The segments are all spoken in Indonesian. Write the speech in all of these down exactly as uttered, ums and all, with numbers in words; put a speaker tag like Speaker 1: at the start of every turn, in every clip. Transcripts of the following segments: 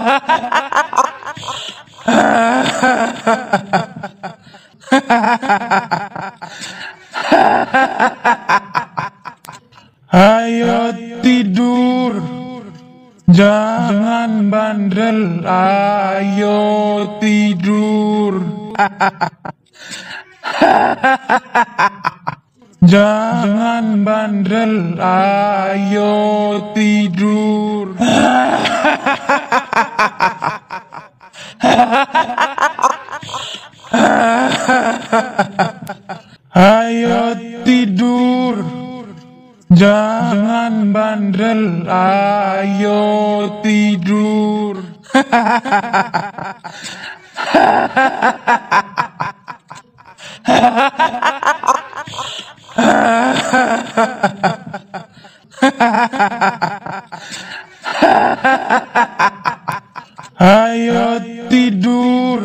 Speaker 1: Ayo tidur, jangan bandel, ayo tidur. Jangan bandel, ayo tidur. Ayo tidur, jangan bandel, ayo tidur. Ayo tidur,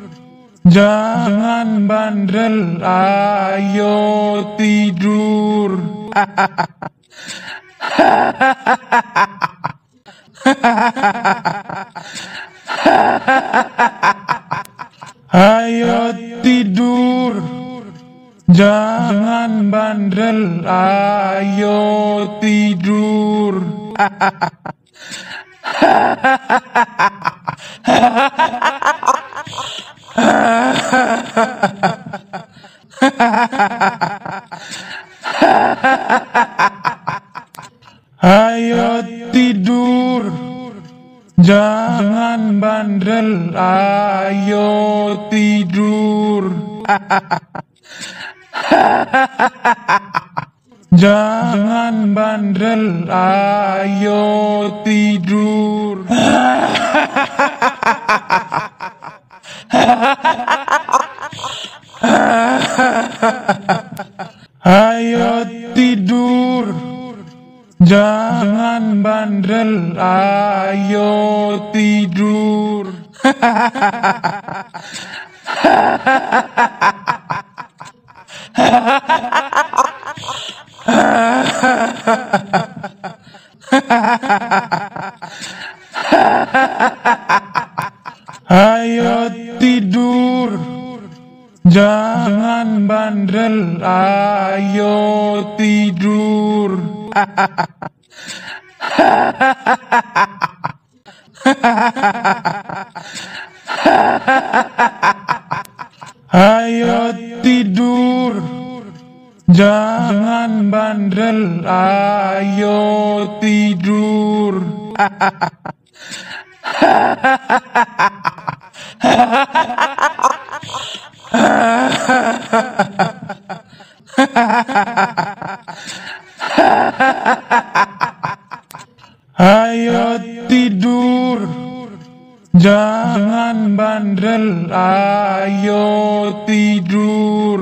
Speaker 1: jangan bandel, ayo tidur. Ayo tidur, jangan bandel, ayo tidur. Ayo tidur, jangan bandel, ayo tidur. Jangan bandel, ayo tidur. Ayo tidur, jangan bandel, ayo tidur. Ayo tidur, jangan bandel, ayo tidur. Ayo tidur, jangan bandel, ayo tidur. Ayo tidur, jangan bandel, ayo tidur.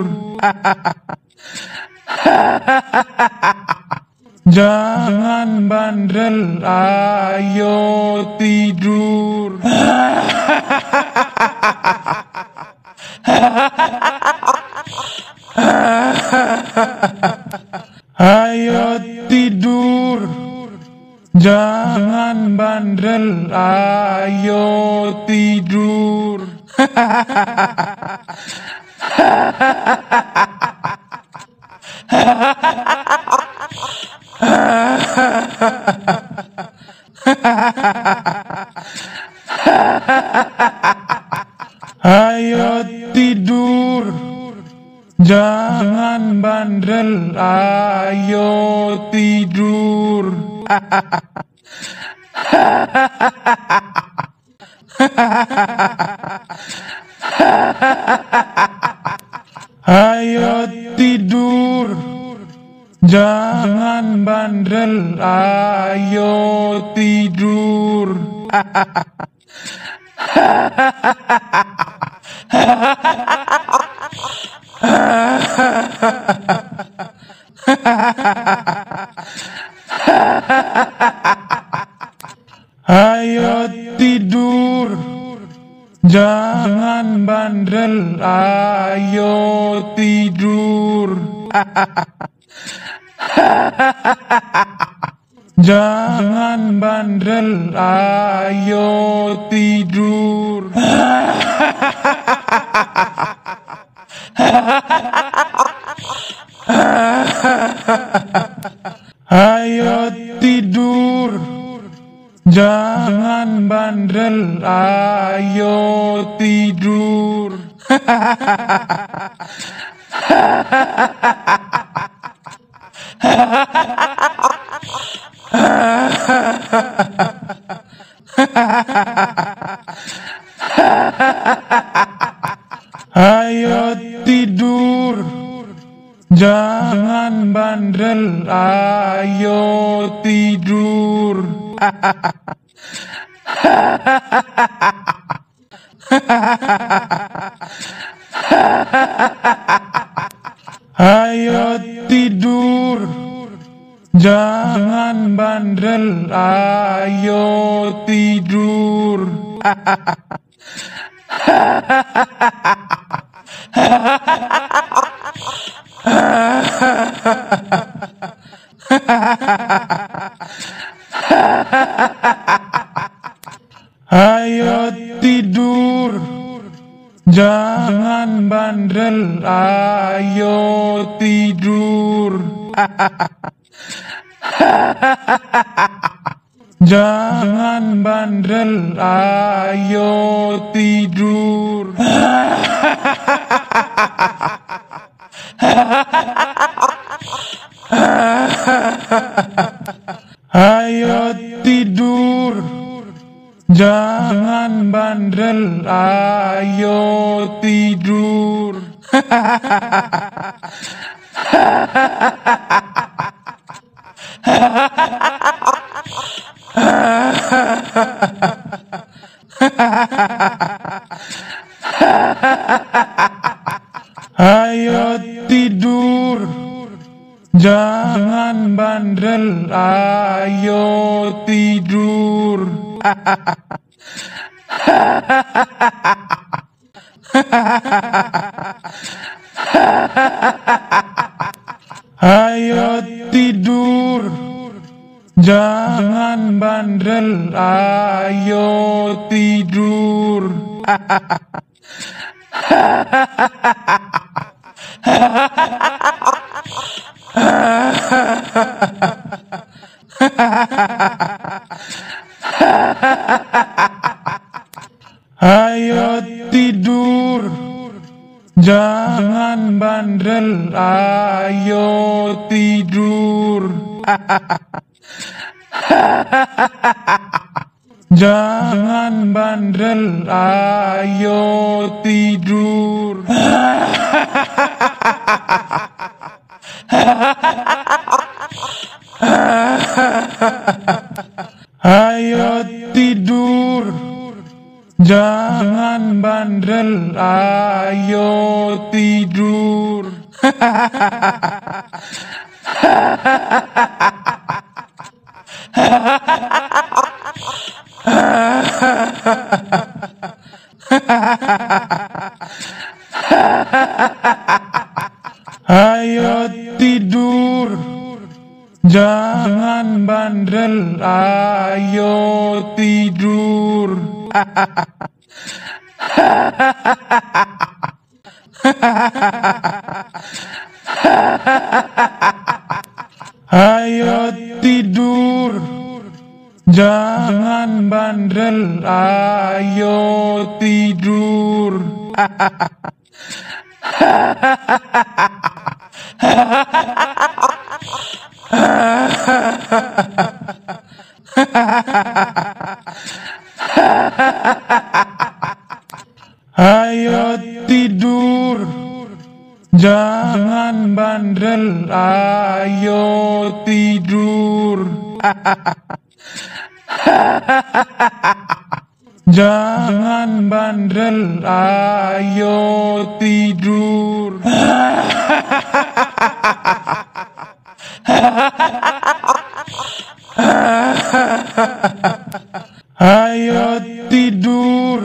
Speaker 1: Jangan bandel, ayo tidur. Ayo tidur, jangan bandel, ayo tidur. Ayo tidur, jangan bandel, ayo tidur. Ayo tidur, jangan bandel, ayo tidur. Ayo tidur, jangan bandel, ayo tidur. Jangan bandel, ayo tidur. Ayo tidur. Jangan bandel, ayo tidur. Ayo tidur. Jangan bandel, ayo tidur. Ayo tidur. Jangan bandel, ayo tidur. Ayo tidur. Jangan bandel, ayo tidur. Jangan bandel, ayo tidur. Ayo tidur. Jangan bandel, ayo tidur. Ayo tidur. Jangan bandel, ayo tidur. Ayo tidur. Jangan bandel, ayo tidur. Ayo tidur. Jangan bandel, ayo tidur. Jangan bandel, ayo tidur. Ayo tidur. Jangan bandel, ayo tidur. Ayo tidur. Jangan bandel, ayo tidur. Ayo tidur. Jangan bandel, ayo tidur. Ayo tidur. Jangan bandel, ayo tidur. Jangan bandel, ayo tidur. Ayo tidur.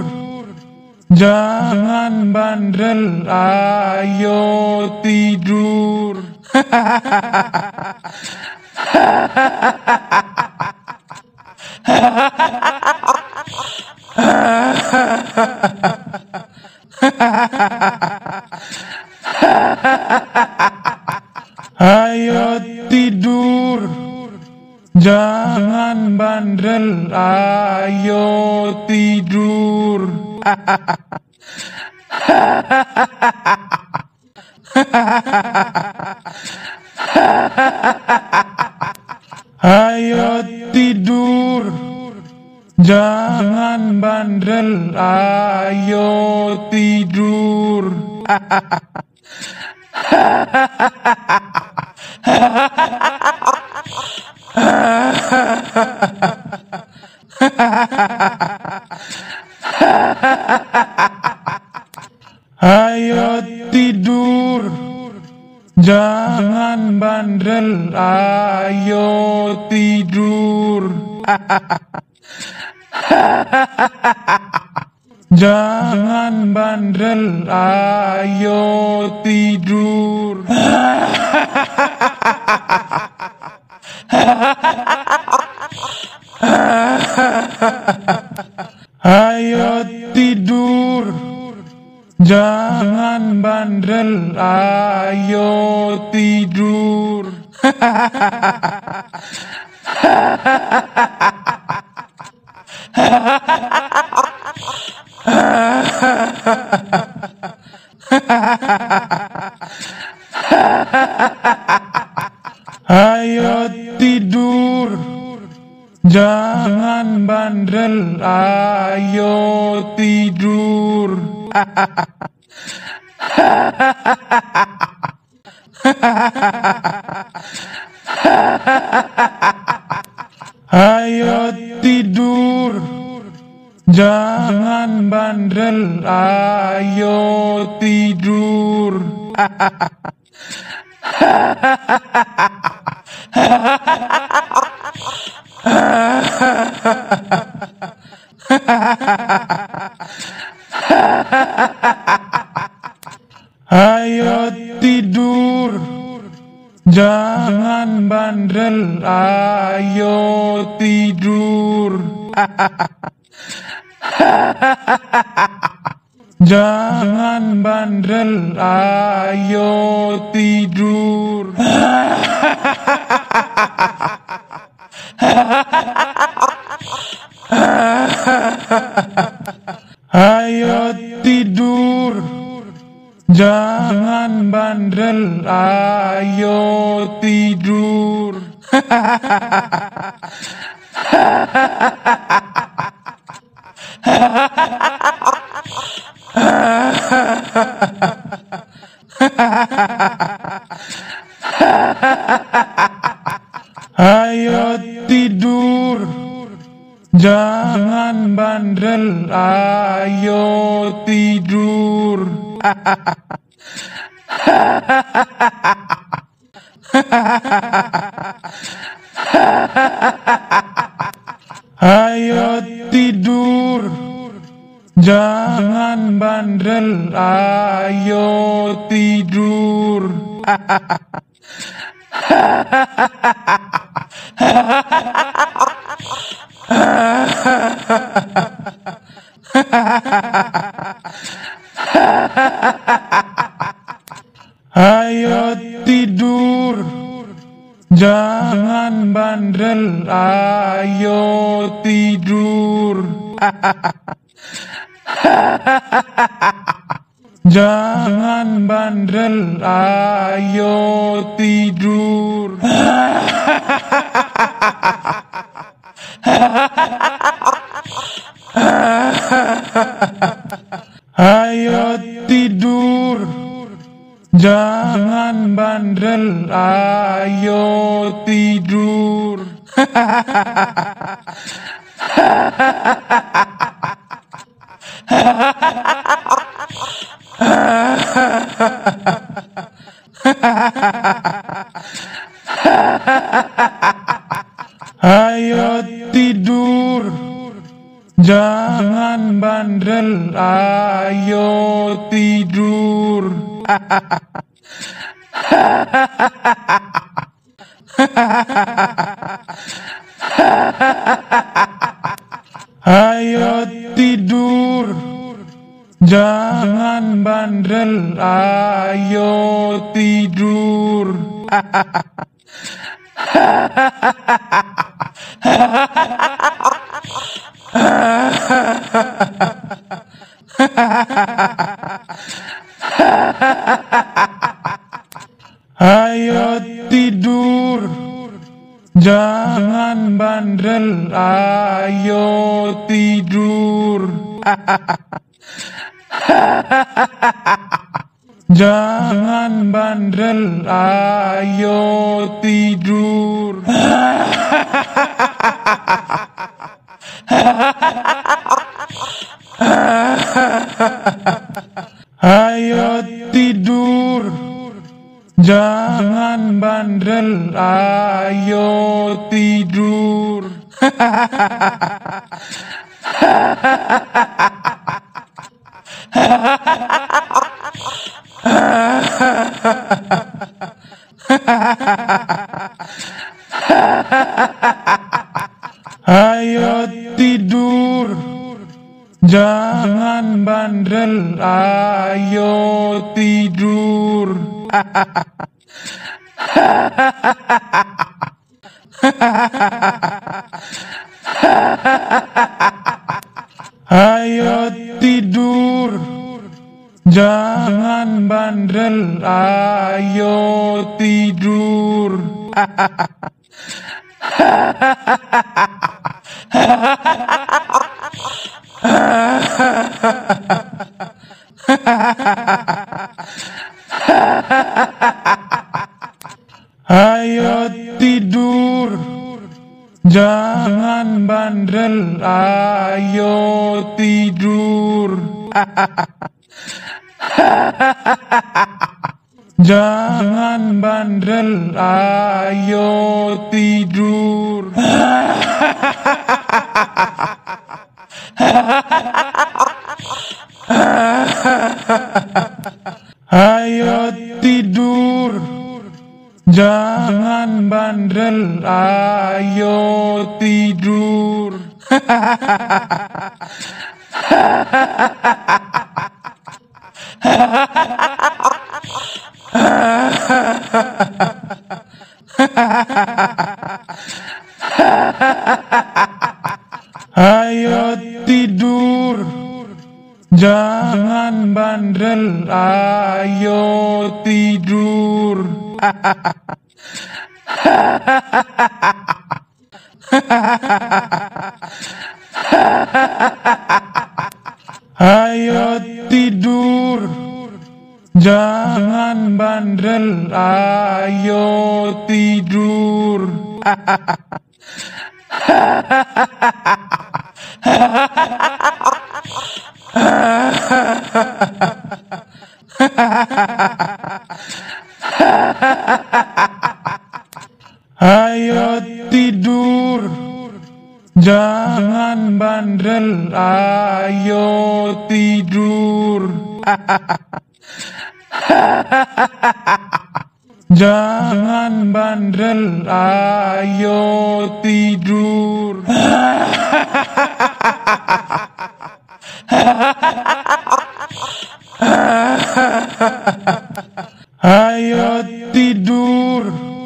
Speaker 1: Jangan bandel, ayo tidur. Ayo tidur, jangan bandel, ayo tidur. Ayo tidur, jangan bandel, ayo tidur. Ayo tidur, jangan bandel, ayo tidur. Jangan bandel, ayo tidur. Ayo tidur, jangan bandel, ayo tidur. Ayo tidur, jangan bandel, ayo tidur. Ayo tidur, jangan bandel, ayo tidur. Ayo tidur, jangan bandel, ayo tidur. Jangan bandel, ayo tidur. Ayo tidur, jangan bandel, ayo tidur. Ayo tidur, jangan bandel, ayo tidur. Ayo tidur, jangan bandel, ayo tidur. Ayo tidur, jangan bandel, ayo tidur. Jangan bandel, ayo tidur. Ayo tidur, jangan bandel, ayo tidur. Ayo tidur, jangan bandel, ayo tidur. Ayo tidur, jangan bandel, ayo tidur. Ayo tidur, jangan bandel, ayo tidur. Jangan bandel, ayo tidur. Ayo tidur, jangan bandel, ayo tidur. Ayo tidur, jangan bandel, ayo tidur. Ayo tidur, jangan bandel, ayo tidur. Ayo tidur, jangan bandel, ayo tidur. Jangan bandel, ayo tidur. Ayo tidur, jangan bandel, ayo tidur. Ayo tidur, jangan bandel, ayo tidur. Ayo tidur, jangan bandel, ayo tidur. Ayo tidur, jangan bandel, ayo tidur. Jangan bandel, ayo tidur. Ayo tidur,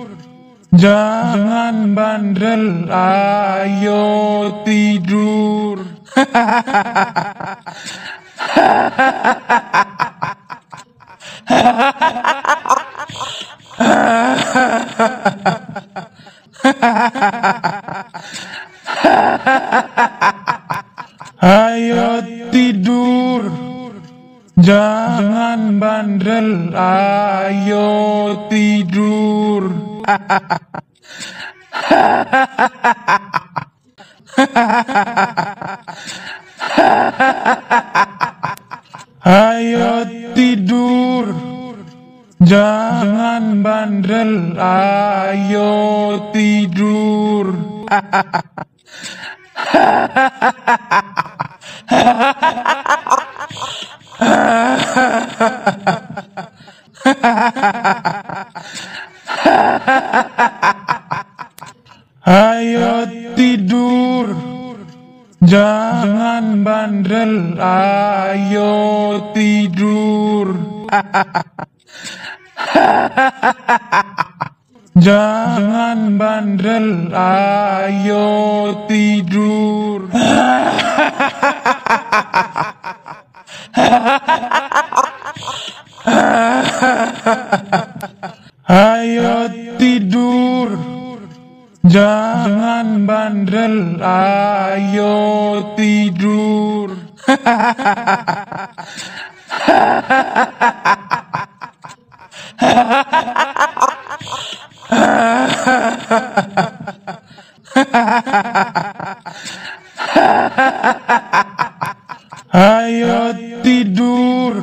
Speaker 1: jangan bandel, ayo tidur. Ayo tidur, jangan bandel, ayo tidur. Ayo tidur, jangan bandel, ayo tidur. Ayo tidur, jangan Jangan bandel, ayo tidur. Jangan bandel, ayo tidur. Ayo tidur. Jangan bandel, ayo tidur. Ayo tidur.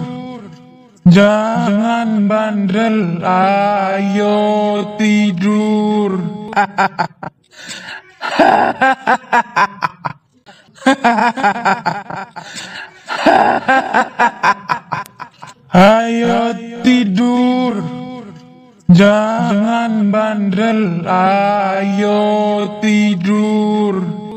Speaker 1: Jangan bandel, ayo tidur. Ayo tidur. Jangan bandel, ayo tidur.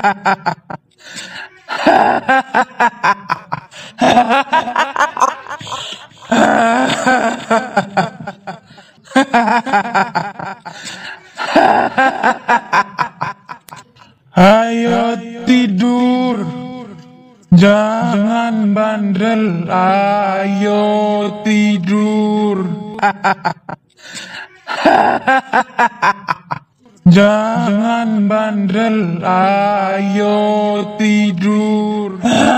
Speaker 1: Ayo tidur. Jangan bandel, ayo tidur. Jangan bandel, ayo tidur.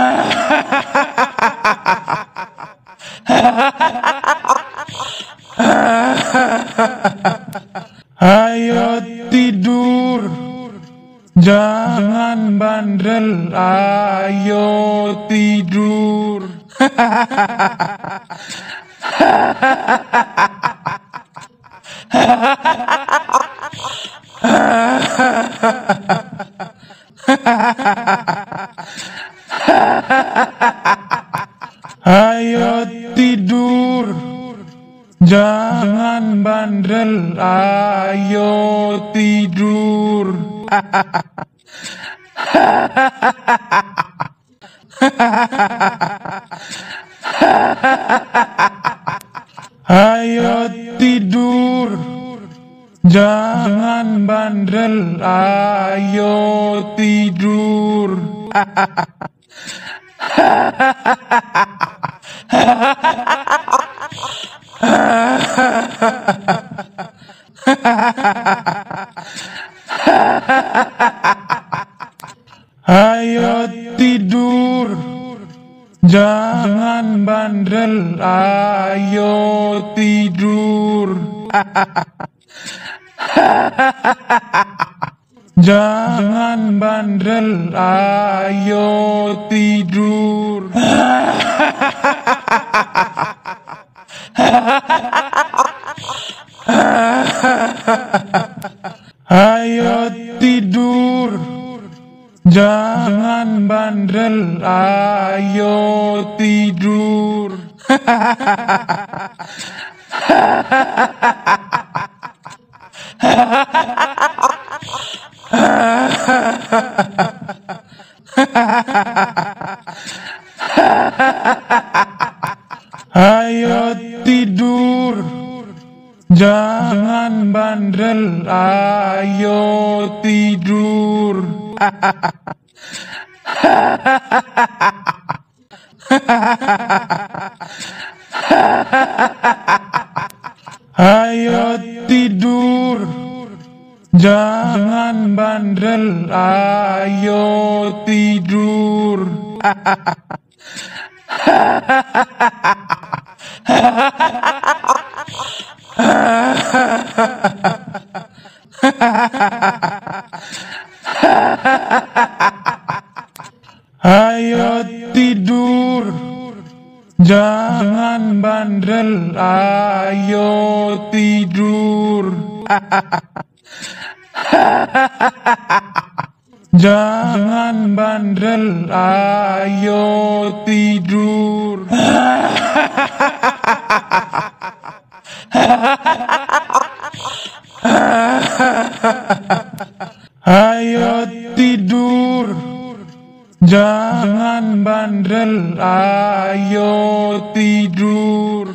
Speaker 1: Ayo tidur. Jangan bandel, ayo tidur. Ayo tidur. Jangan bandel, ayo tidur. Ayo tidur. Jangan bandel, ayo tidur. Ayo tidur. Jangan bandel, ayo tidur. Jangan bandel, ayo tidur. Ayo tidur. Jangan bandel, ayo tidur. Ayo tidur. Jangan bandel, ayo tidur. Ayo tidur. Jangan bandel, ayo tidur. Ayo tidur. Jangan bandel, ayo tidur. Jangan bandel, ayo tidur. Ayo tidur. Jangan Jangan bandel, ayo tidur.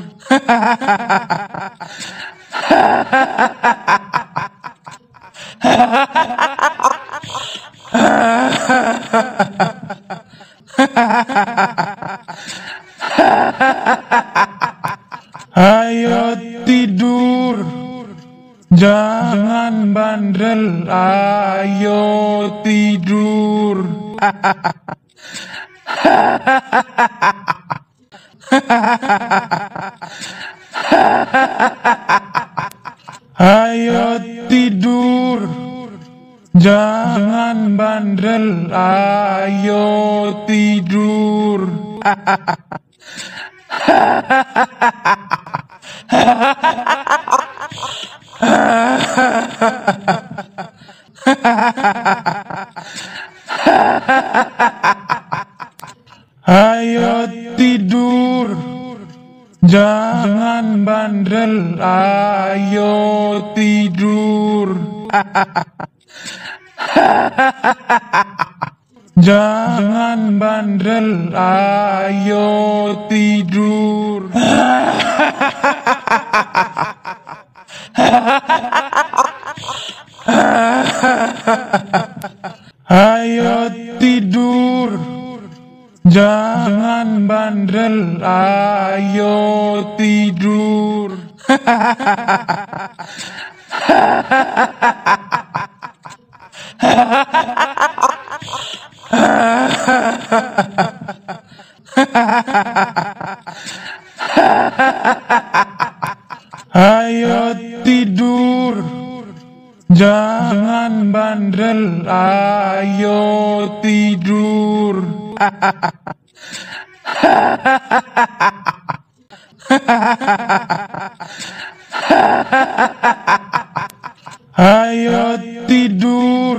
Speaker 1: Ayo tidur. Jangan bandel, ayo tidur. Ayo tidur. Jangan bandel, ayo tidur. Ayo tidur. Jangan bandel, ayo tidur. Jangan bandel, ayo tidur. Ayo tidur. Jangan bandel, ayo tidur. Ayo tidur. Jangan bandel, ayo tidur. Ayo tidur.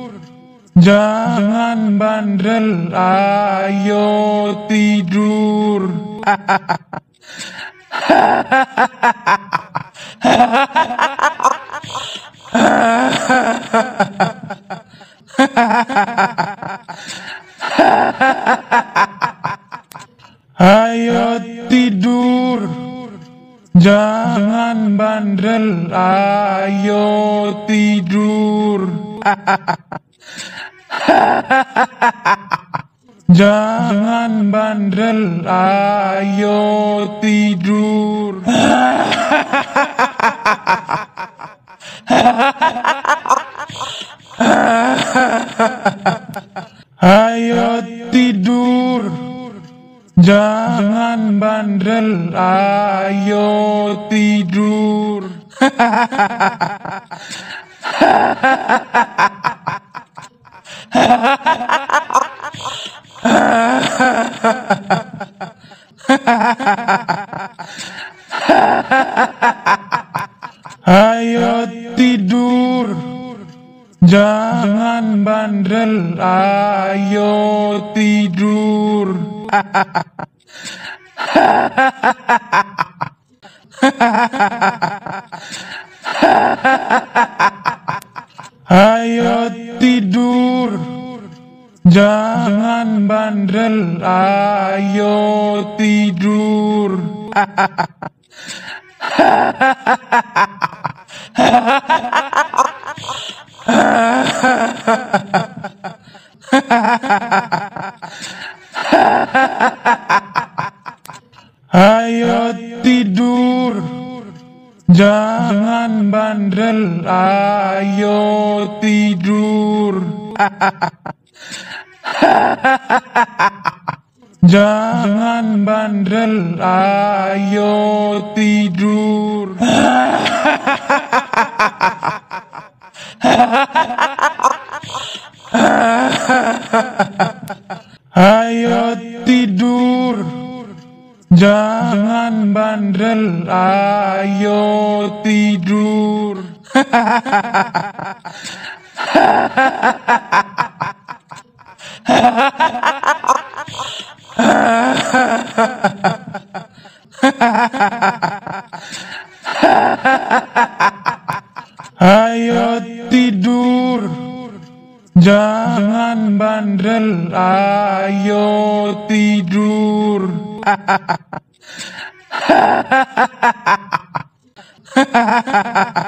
Speaker 1: Jangan bandel, ayo tidur. Ayo tidur. Jangan bandel, ayo tidur. Jangan bandel, ayo tidur. Ayo tidur. Jangan bandel, ayo tidur. Ayo tidur. Jangan bandel, ayo tidur. Ayo tidur. Jangan bandel, ayo tidur. Ayo tidur. Jangan bandel, ayo tidur. Jangan bandel, ayo tidur. Ayo tidur. Jangan bandel, ayo tidur. Ayo tidur. Jangan bandel, ayo tidur. Hahaha.